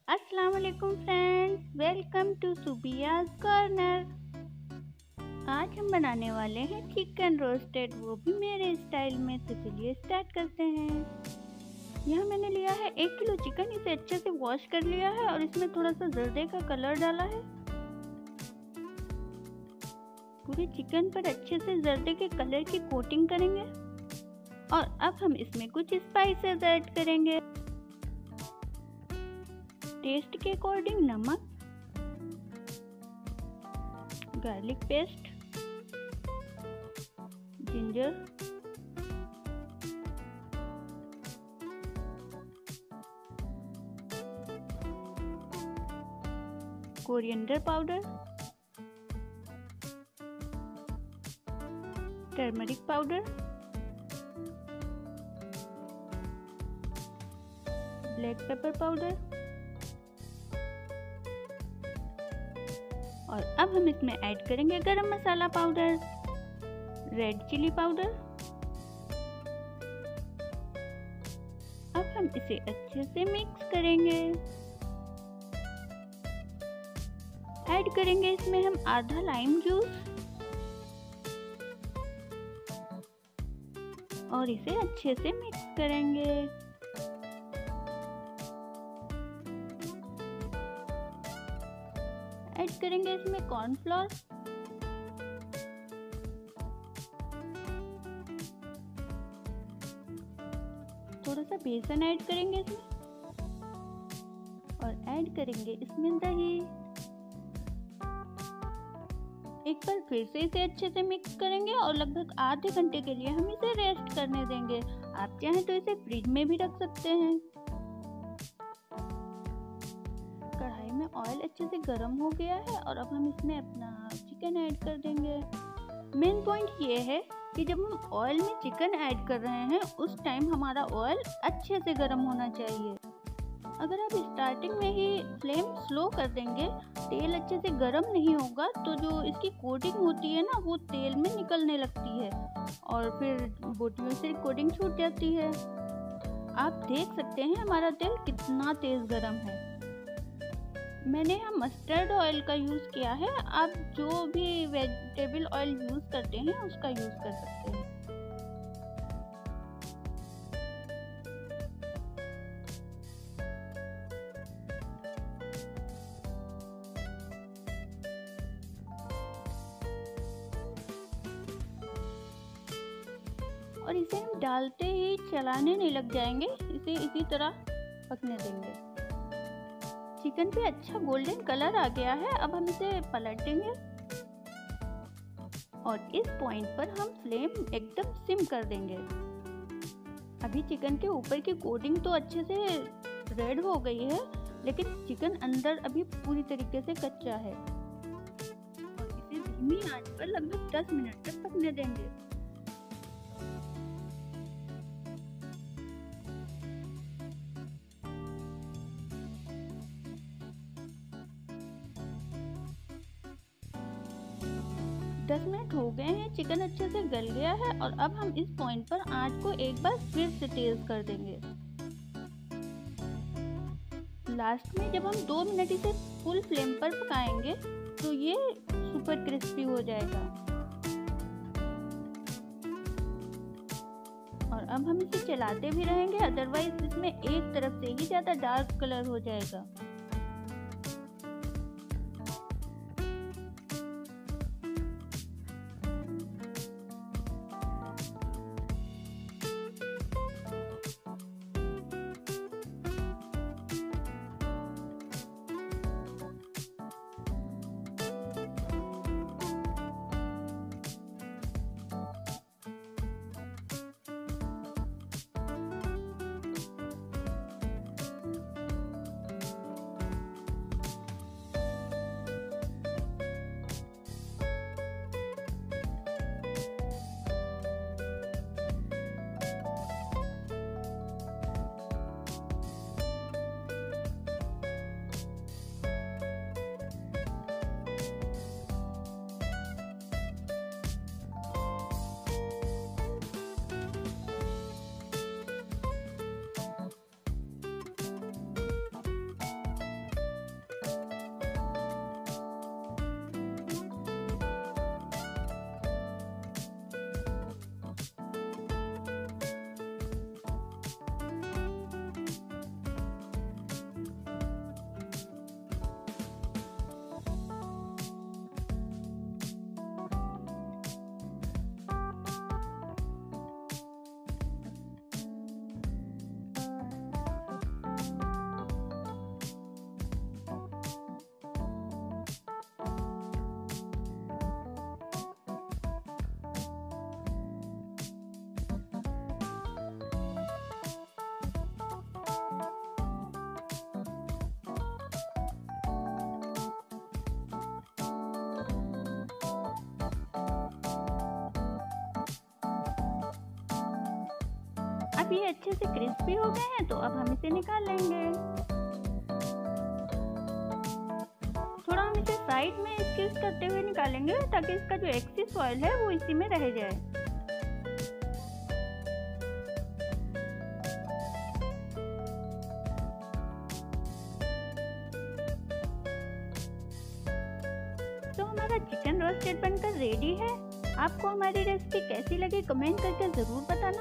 अस्सलाम वालेकुम friends, welcome to Subiya's corner. आज हम बनाने वाले हैं चिकन रोस्टेड, वो भी मेरे स्टाइल में। तो चलिए स्टार्ट करते हैं। यहाँ मैंने लिया है 1 किलो चिकन। इसे अच्छे से वॉश कर लिया है और इसमें थोड़ा सा जर्दे का कलर डाला है। पूरे चिकन पर अच्छे से जर्दे के कलर की कोटिंग करेंगे और अब हम इसमें कुछ स्पाइसेस ऐड करेंगे। टेस्ट के अकॉर्डिंग नमक, garlic paste, ginger, coriander powder, turmeric powder, black pepper powder और अब हम इसमें ऐड करेंगे garam masala powder, red chilli powder. अब हम इसे अच्छे से मिक्स करेंगे। ऐड करेंगे इसमें हम आधा लाइम जूस और इसे अच्छे से मिक्स करेंगे। ऐड करेंगे इसमें कॉर्नफ्लोर, थोड़ा सा बेसन ऐड करेंगे इसमें और ऐड करेंगे इसमें दही। एक बार फिर से इसे अच्छे से मिक्स करेंगे और लगभग आधे घंटे के लिए हम इसे रेस्ट करने देंगे। आप चाहें तो इसे फ्रिज में भी रख सकते हैं। कढ़ाई में ऑयल अच्छे से गर्म हो गया है और अब हम इसमें अपना चिकन ऐड कर देंगे। मेन पॉइंट ये है कि जब हम ऑयल में चिकन ऐड कर रहे हैं उस टाइम हमारा ऑयल अच्छे से गर्म होना चाहिए। अगर आप स्टार्टिंग में ही फ्लेम स्लो कर देंगे, तेल अच्छे से गर्म नहीं होगा तो जो इसकी कोटिंग होती है ना, वो तेल में निकलने लगती है और फिर बोटियों से कोटिंग छूट जाती है। आप देख सकते हैं हमारा तेल कितना तेज गर्म है। मैंने यहाँ मस्टर्ड ऑयल का यूज़ किया है। आप जो भी वेजिटेबल ऑयल यूज़ करते हैं उसका यूज़ कर सकते हैं। और इसे हम डालते ही चलाने नहीं लग जाएंगे, इसे इसी तरह पकने देंगे। चिकन पे अच्छा गोल्डन कलर आ गया है। अब हम इसे पलटेंगे और इस पॉइंट पर हम फ्लेम एकदम सिम कर देंगे। अभी चिकन के ऊपर की कोटिंग तो अच्छे से रेड हो गई है, लेकिन चिकन अंदर अभी पूरी तरीके से कच्चा है और इसे धीमी आंच पर लगभग 10 मिनट तक पकने देंगे। दस मिनट हो गए हैं, चिकन अच्छे से गल गया है और अब हम इस पॉइंट पर आंच को एक बार फिर से तेज कर देंगे। लास्ट में जब हम 2 मिनट इसे फुल फ्लेम पर पकाएंगे तो ये सुपर क्रिस्पी हो जाएगा। और अब हम इसे चलाते भी रहेंगे, अदरवाइज इसमें एक तरफ से ही ज्यादा डार्क कलर हो जाएगा। अब ये अच्छे से क्रिस्पी हो गए हैं, तो अब हम इसे निकाल लेंगे। थोड़ा हम इसे साइड में स्क्वीज करते हुए निकालेंगे ताकि इसका जो एक्सेस ऑयल है वो इसी में रह जाए। तो हमारा चिकन रोस्टेड बनकर रेडी है। आपको हमारी रेसिपी कैसी लगी कमेंट करके जरूर बताना।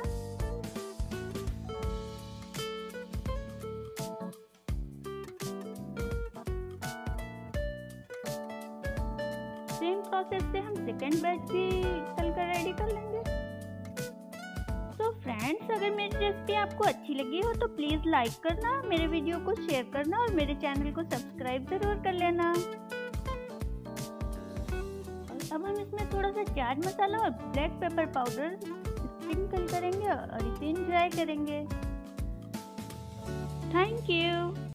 सेम प्रोसेस से हम सेकेंड बैच भी तलकर रेडी कर लेंगे। तो फ्रेंड्स, अगर मेरी रेसिपी आपको अच्छी लगी हो तो प्लीज़ लाइक करना, मेरे वीडियो को शेयर करना और मेरे चैनल को सब्सक्राइब ज़रूर कर लेना। अब हम इसमें थोड़ा सा चाट मसाला और ब्लैक पेपर पाउडर स्प्रिंकल करेंगे और इसे एंजॉय करेंगे। Thank you.